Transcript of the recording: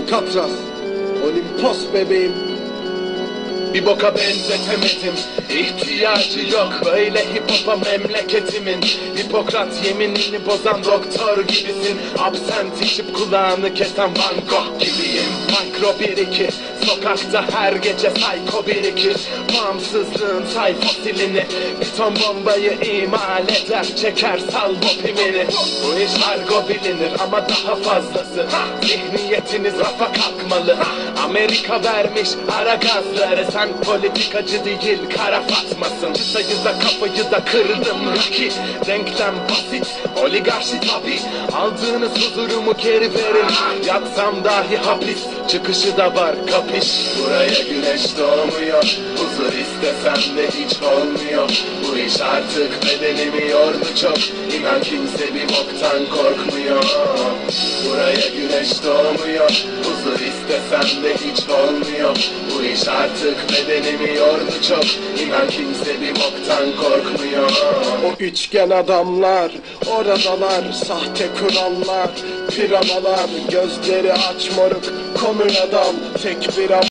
Alcatraz, Olimpos bebeğim. Bir boka benzetemedim, ihtiyacı yok böyle hip hop'a memleketimin. Hipokrat yeminini bozan doktor gibisin. Absent içip kulağını kesen Van Gogh gibiyim. Mikro 1-2, sokakta her gece psycho birikir. Bağımsızlığın say fosilini, bir ton bombayı imal eder, çeker sal bopimini. Bu iş argo bilinir ama daha fazlası, zihniyetiniz rafa kalkmalı. Amerika vermiş ara gazları, sen politikacı değil kara fatmasın. Sayıda kafayı da kırdım Rocky. Denklem basit, oligarşi tabi. Aldığınız huzurumu geri verin, yatsam dahi hapis, çıkışı da var kapiş. Buraya güneş doğmuyor, huzur istesem de hiç olmuyor. Bu iş artık bedenimi yordu çok, İnan kimse bir boktan korkmuyor. Buraya güneş doğmuyor, huzur istesem de hiç olmuyor. Bu iş artık bedenimi yordu çok, İnan kimse bir boktan korkmuyor. O üçgen adamlar, oradalar, sahte kurallar, piranalar, gözleri aç moruk, komün adam, tek bir